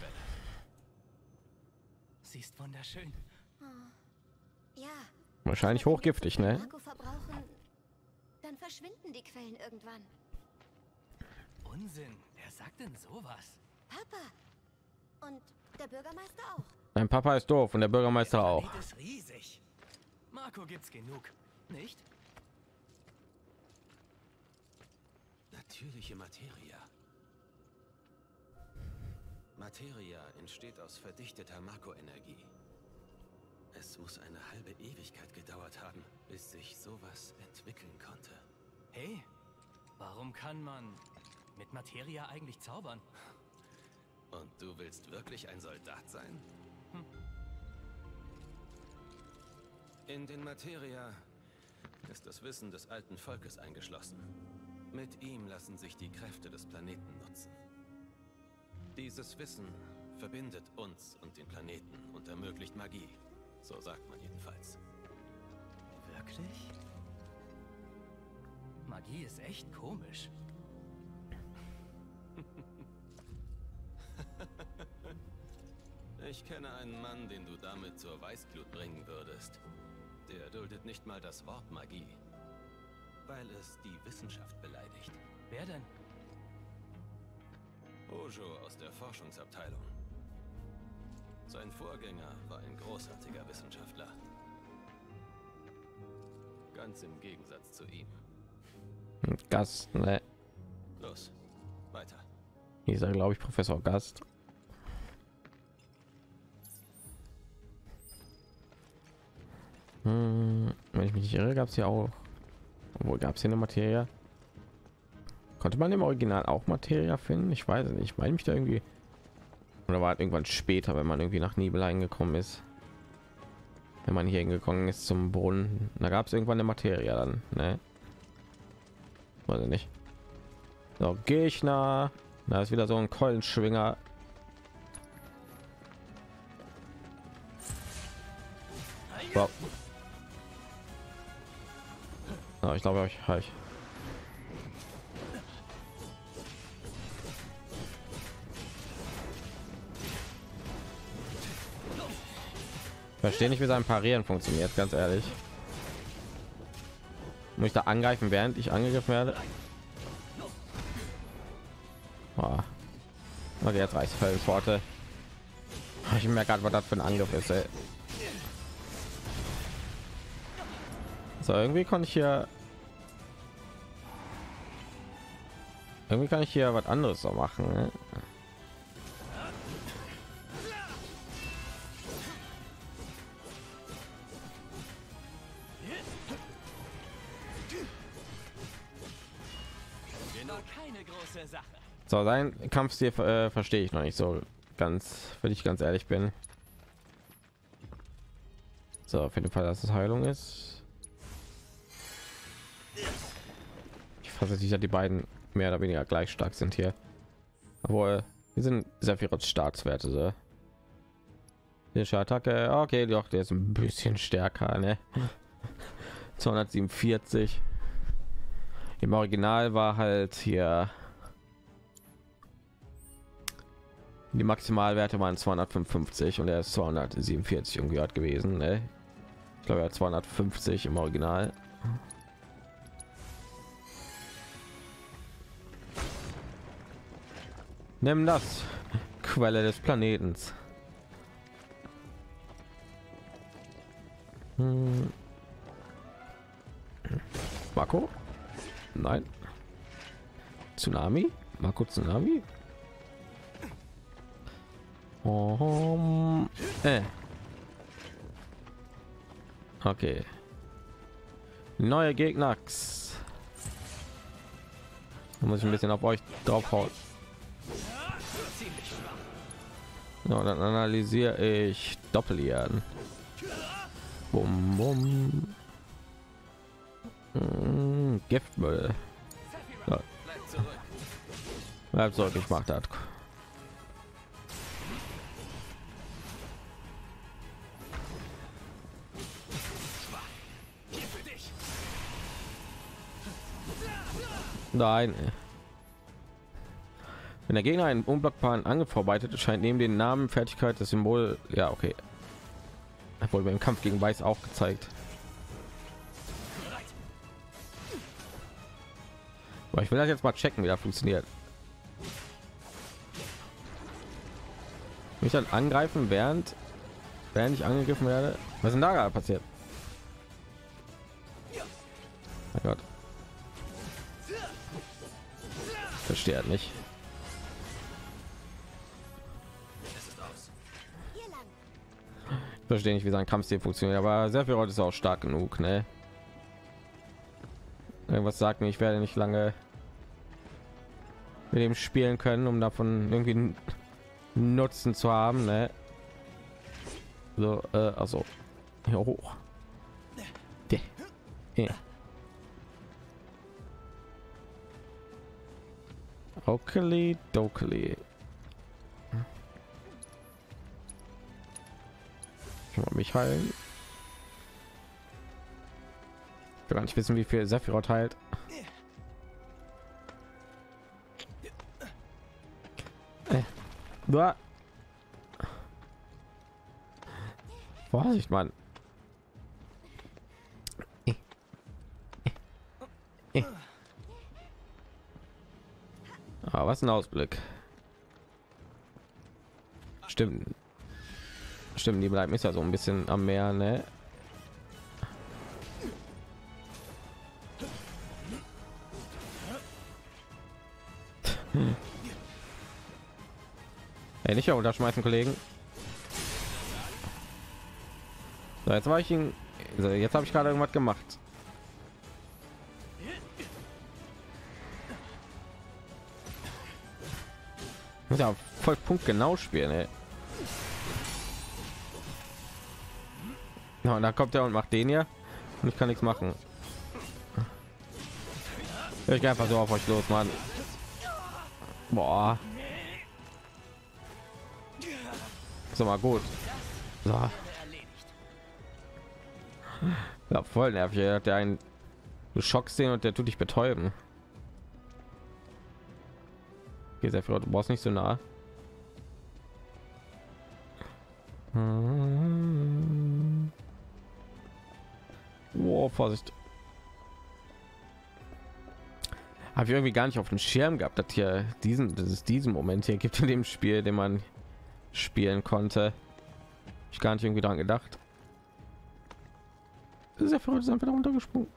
Sie ist wunderschön. Ja. Wahrscheinlich hochgiftig, ne? Marco verbrauchen, dann verschwinden die Quellen irgendwann. Unsinn. Wer sagt denn sowas? Papa. Und der Bürgermeister auch. Dein Papa ist doof und der Bürgermeister Der auch. Planet ist riesig. Marco gibt's genug, nicht? Natürliche Materia. Materia entsteht aus verdichteter Marco-Energie. Es muss eine halbe Ewigkeit gedauert haben, bis sich sowas entwickeln konnte. Hey, warum kann man mit Materia eigentlich zaubern? Und du willst wirklich ein Soldat sein? In den Materia ist das Wissen des alten Volkes eingeschlossen. Mit ihm lassen sich die Kräfte des Planeten nutzen. Dieses Wissen verbindet uns und den Planeten und ermöglicht Magie. So sagt man jedenfalls. Wirklich? Magie ist echt komisch. Ich kenne einen Mann, den du damit zur Weißglut bringen würdest. Der duldet nicht mal das Wort Magie, weil es die Wissenschaft beleidigt. Wer denn? Ojo aus der Forschungsabteilung. Sein Vorgänger war ein großartiger Wissenschaftler. Ganz im Gegensatz zu ihm. Gast, ne? Los, weiter. Hieß er, glaube ich, Professor Gast. Wenn ich mich nicht irre, gab es ja auch, obwohl gab es hier eine Materie. Konnte man im Original auch Materie finden? Ich weiß es nicht. Ich meine mich da irgendwie, oder war es irgendwann später, wenn man irgendwie nach Nibelheim gekommen ist, wenn man hier hingekommen ist zum Brunnen, da gab es irgendwann eine Materie dann, ne? Weiß ich nicht. So, Gegner, da ist wieder so ein Keulenschwinger. Wow. Oh, ich glaube, ich verstehe nicht, wie sein Parieren funktioniert, ganz ehrlich. Muss ich da angreifen, während ich angegriffen werde? Oh. Okay, jetzt reicht Felsenpforte. Ich merke gerade, was das für ein Angriff ist, ey. So, irgendwie konnte ich hier, irgendwie kann ich hier was anderes so machen, ne? Keine große Sache. So, sein Kampfstil verstehe ich noch nicht so ganz, wenn ich ganz ehrlich bin. So, auf jeden Fall, dass es Heilung ist. Ich fasse sicher, die beiden mehr oder weniger gleich stark sind hier. Obwohl, wir sind sehr viele Startswerte. So. Die Attacke, okay, doch, der ist ein bisschen stärker, ne? 247. Im Original war halt hier die Maximalwerte waren 255 und er ist 247 irgendwie hat gewesen, ne? Ich glaube, er hat 250 im Original. Nimm das, Quelle des Planetens. Marco? Nein. Tsunami? Marco Tsunami. Okay. Neue Gegner. Da muss ich ein bisschen auf euch draufhauen. Ja, dann analysiere ich Doppelieren. Bum, bum. Giftmüll. Ja. Bleib zurück, ich mach das. Nein. Wenn der Gegner einen unblockbaren Angriff vorbereitet, scheint neben den Namen, Fertigkeit, das Symbol, ja okay. Obwohl beim Kampf gegen Weiß auch gezeigt. Aber ich will das jetzt mal checken, wie das funktioniert. Mich dann angreifen, während ich angegriffen werde. Was ist denn da gerade passiert? Mein Gott. Verstehe nicht. Ich verstehe nicht, wie sein Kampfstil funktioniert, aber sehr viel heute ist auch stark genug, ne? Irgendwas sagt mir, ich werde nicht lange mit dem spielen können, um davon irgendwie Nutzen zu haben, ne? So, also hier hoch. Ja. Okay, dokeli. Ich will mich heilen. Ich will gar nicht wissen, wie viel Sephiroth heilt. Vorsicht, Mann. Ah, was ein Ausblick. Stimmt. Stimmt, die bleiben ist ja so ein bisschen am Meer, ne? Hey, nicht unterschmeißen, Kollegen. So, jetzt war ich ihn. Also jetzt habe ich gerade irgendwas gemacht. Muss ja voll punktgenau spielen, ey. Ja, und da kommt er und macht den hier und ich kann nichts machen. Ich gehe einfach so auf euch los, Mann. Boah. So mal gut. So. Ja, voll nervig. Er hat ja einen Schock sehen und der tut dich betäuben. Okay, sehr viel, du brauchst nicht so nah. Oh, Vorsicht. Habe ich irgendwie gar nicht auf dem Schirm gehabt, dass hier diesen Moment hier gibt in dem Spiel, den man spielen konnte. Ich gar nicht irgendwie daran gedacht. Sehr verrückt, sind wir da runtergesprungen.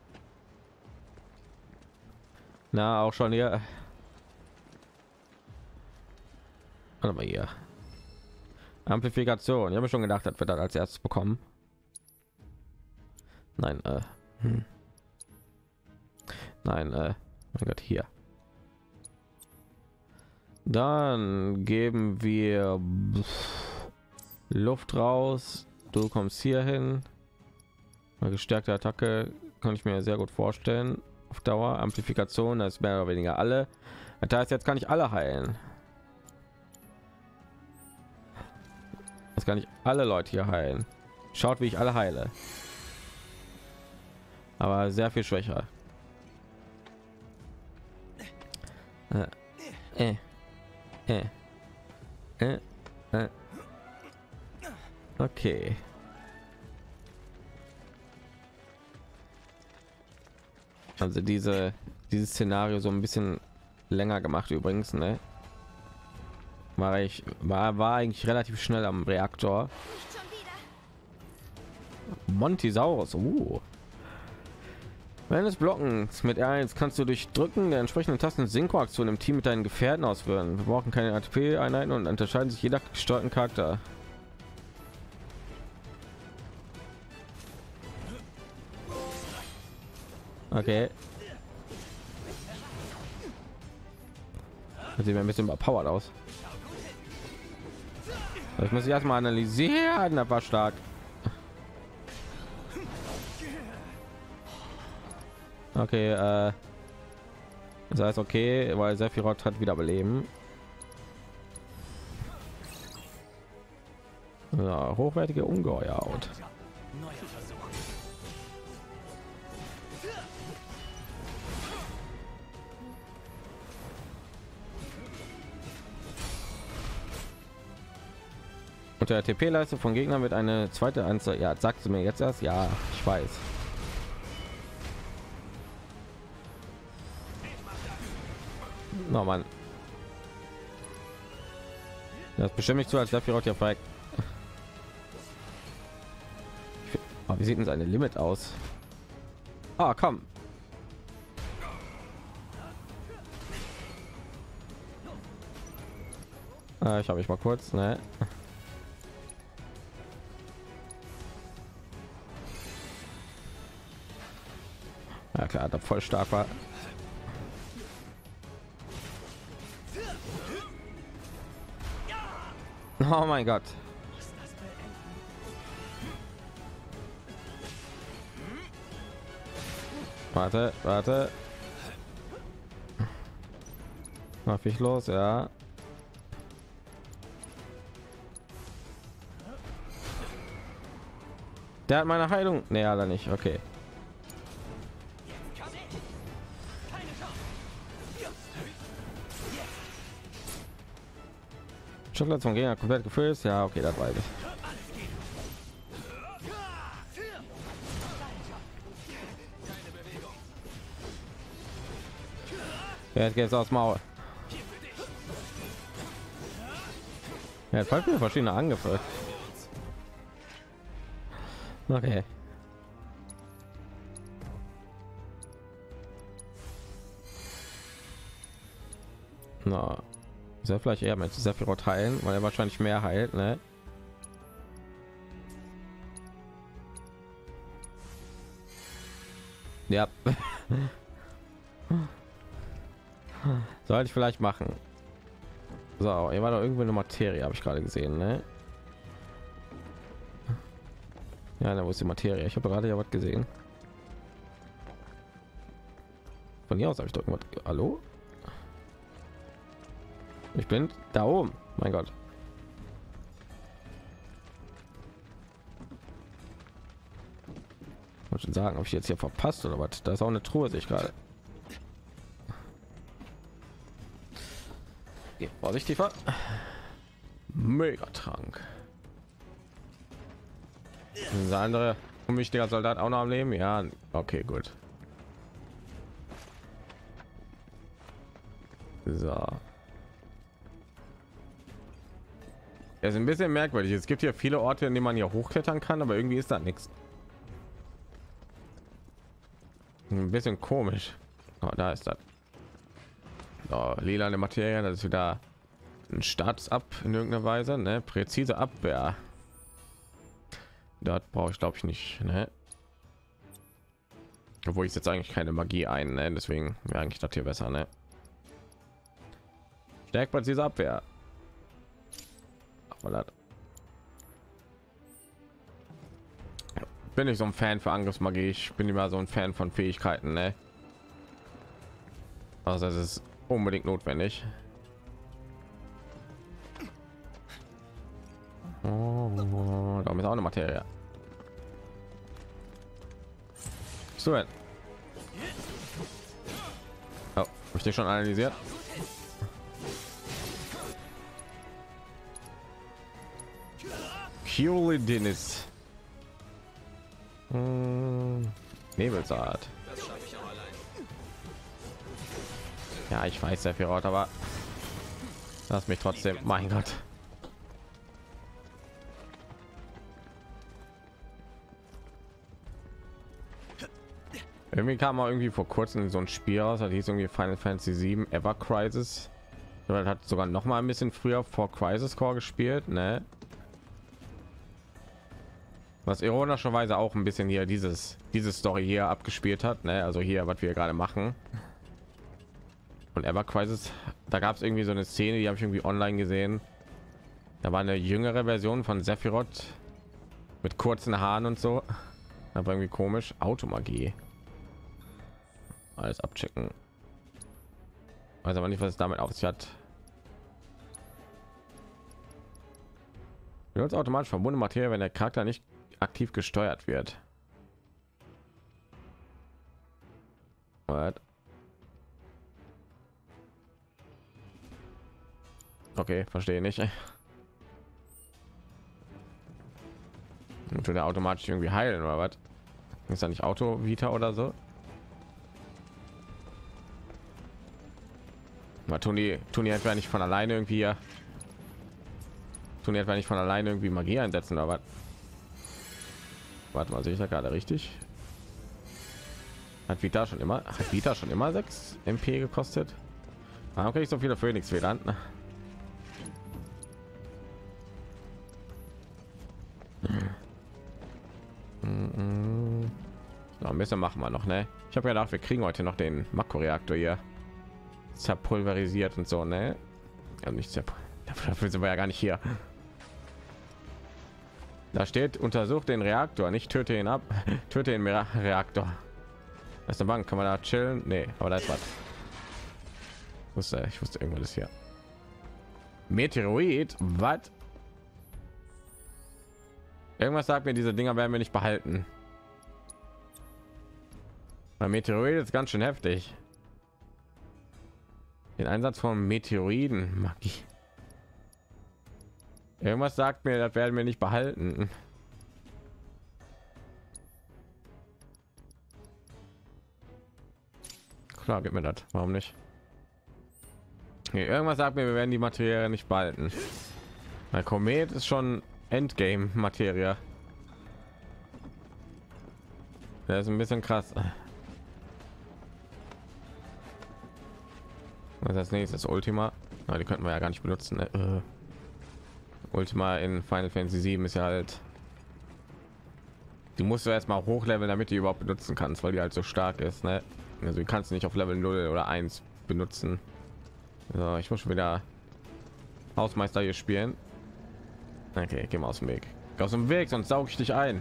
Na, auch schon hier. Warte mal hier. Amplifikation. Ich habe schon gedacht, dass wir das als erstes bekommen. Nein, nein, mein Gott, hier. Dann geben wir Luft raus. Du kommst hier hin. Eine gestärkte Attacke kann ich mir sehr gut vorstellen. Auf Dauer. Amplifikation, das ist mehr oder weniger alle. Das heißt, jetzt kann ich alle heilen. Jetzt kann ich alle Leute hier heilen. Schaut, wie ich alle heile. Aber sehr viel schwächer. Okay. Also dieses Szenario so ein bisschen länger gemacht übrigens, ne? War eigentlich relativ schnell am Reaktor. Während des Blockens mit R1 kannst du durch Drücken der entsprechenden Tasten Synchro-Aktion im Team mit deinen Gefährten ausführen. Wir brauchen keine ATP-Einheiten und unterscheiden sich jeder gesteuerten Charakter. Okay. Das sieht mir ein bisschen überpowered aus. Ich muss ich erstmal analysieren, das war stark. Okay, das heißt okay, weil Sephiroth hat wieder beleben. Ja, hochwertige Ungeheuerhaut. Unter der TP-Leiste von Gegnern wird eine zweite Anzahl. Ja, sagst du mir jetzt erst? Ja, ich weiß. No, Mann. Das bestimmt nicht so, als Sephiroth ja fragt. Oh, wie sieht denn seine Limit aus? Ah, komm. Ich habe mich mal kurz, ne? Ja klar, da voll stark war. Oh mein Gott. Warte, warte. Mach ich los, ja. Der hat meine Heilung. Nee, leider nicht. Okay. Schokolade vom Gegner komplett gefüllt ist. Ja, okay, das weiß ich. Jetzt geht's aufs Maul. Ja, jetzt mir verschiedene Angriffe. Okay. Na, sehr vielleicht eher mit Sephiroth heilen, weil er wahrscheinlich mehr heilt, ne? Ja. Sollte ich vielleicht machen. So, hier war doch irgendwie eine Materie, habe ich gerade gesehen, ne? Ja, da wo ist die Materie? Ich habe gerade ja was gesehen. Von hier aus habe ich doch irgendwas. Hallo? Ich bin da oben. Mein Gott. Muss schon sagen, ob ich jetzt hier verpasst oder was? Da ist auch eine Truhe, sehe ich gerade. Vorsichtig war. Megatrank. Ein andere unwichtiger Soldat auch noch am Leben. Ja, okay, gut. So. Es ist ein bisschen merkwürdig. Es gibt hier viele Orte, in denen man hier hochklettern kann, aber irgendwie ist da nichts. Ein bisschen komisch. Oh, da ist das. Oh, lila eine Materie, das ist wieder ein Status ab in irgendeiner Weise, ne? Präzise Abwehr. Das brauche ich, glaube ich, nicht, ne? Obwohl ich jetzt eigentlich keine Magie ein, ne? Deswegen wäre eigentlich das hier besser, ne? Stärkt präzise Abwehr. Ach, mal das. Bin ich so ein Fan für Angriffsmagie. Ich bin immer so ein Fan von Fähigkeiten, ne? Also das ist unbedingt notwendig. Oh, da ist auch eine Materie. So, oh, habe ich den schon analysiert? Purely Dennis. Nebelsaat. Ja, ich weiß sehr viel Ort, aber lass mich trotzdem. Mein Gott. Irgendwie kam mal irgendwie vor kurzem so ein Spiel raus, das hieß irgendwie Final Fantasy 7 Ever Crisis. Das hat sogar noch mal ein bisschen früher vor Crisis Core gespielt, ne? Was ironischerweise auch ein bisschen hier diese Story hier abgespielt hat, ne? Also hier, was wir gerade machen. Und Ever Crisis, da gab es irgendwie so eine Szene, die habe ich irgendwie online gesehen. Da war eine jüngere Version von Sephiroth mit kurzen Haaren und so. Aber irgendwie komisch. Automagie. Alles abchecken. Weiß aber nicht, was es damit auf sich hat. Benutzt automatisch verbundene Materie, wenn der Charakter nicht aktiv gesteuert wird. What? Okay, verstehe nicht. Tut er automatisch irgendwie heilen oder was? Ist da nicht Auto Vita oder so? Mal tun die etwa nicht von alleine irgendwie etwa nicht von alleine irgendwie Magie einsetzen oder was? Warte mal, sehe ich da gerade richtig? Hat Vita schon immer 6 MP gekostet? Warum kriege ich so viele Phoenix wieder an? Noch ein bisschen machen wir noch, ne? Ich habe ja gedacht, wir kriegen heute noch den Makroreaktor hier zerpulverisiert und so, ne? Ja, nicht dafür sind wir ja gar nicht hier. Da steht, untersucht den Reaktor, nicht töte ihn ab, töte den Reaktor. Das ist eine Bank, kann man da chillen? Nee, aber da ist was. Ich wusste irgendwas hier. Meteorit, was? Irgendwas sagt mir, diese Dinger werden wir nicht behalten. Bei Meteorit ist ganz schön heftig. Den Einsatz von Meteoriden Magie. Irgendwas sagt mir, das werden wir nicht behalten. Klar, gibt mir das. Warum nicht? Nee, irgendwas sagt mir, wir werden die Materie nicht behalten. Weil Komet ist schon Endgame Materie. Das ist ein bisschen krass. Was ist das nächstes? Ultima. Na, die könnten wir ja gar nicht benutzen. Ne? Ultima in Final Fantasy 7 ist ja halt, die musst du erstmal hochleveln, damit die überhaupt benutzen kannst, weil die halt so stark ist, ne? Also du kannst nicht auf Level 0 oder 1 benutzen. So, ich muss schon wieder Hausmeister hier spielen. Okay, geh mal aus dem Weg. Geh aus dem Weg, sonst saug ich dich ein.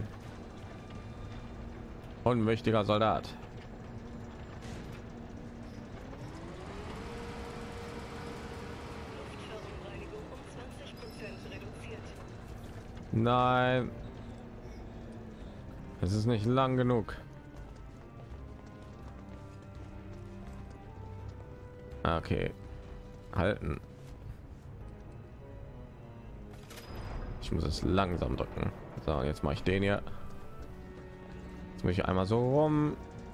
Unmächtiger Soldat. Nein, es ist nicht lang genug. Okay, halten. Ich muss es langsam drücken. So, jetzt mache ich den hier. Jetzt muss ich einmal so rum.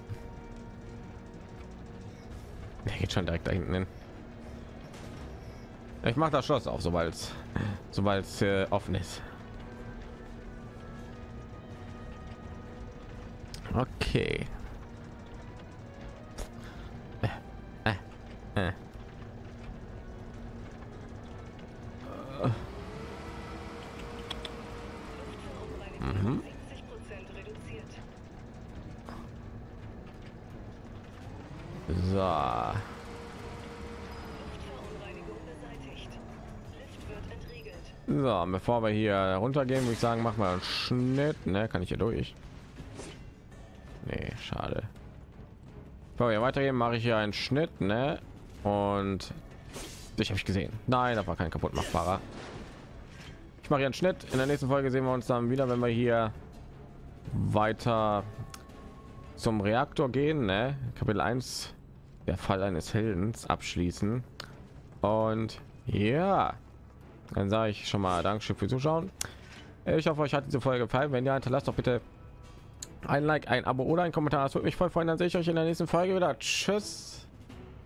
Der geht schon direkt da hinten hin. Ich mache das Schloss auf, sobald es offen ist. Okay. Mhm. So. So, bevor wir hier runtergehen, würde ich sagen, machen wir einen Schnitt. Ne, kann ich hier durch? Nee, schade. Bevor wir weitergehen, mache ich hier einen Schnitt, ne? Und dich habe ich gesehen. Nein, das war kein kaputt machbarer. Ich mache hier einen Schnitt. In der nächsten Folge sehen wir uns dann wieder, wenn wir hier weiter zum Reaktor gehen, ne? Kapitel 1, der Fall eines Heldens, abschließen. Und ja, dann sage ich schon mal Dankeschön fürs Zuschauen. Ich hoffe, euch hat diese Folge gefallen. Wenn ja, hinterlasst doch bitte ein Like, ein Abo oder ein Kommentar. Das würde mich voll freuen. Dann sehe ich euch in der nächsten Folge wieder. Tschüss.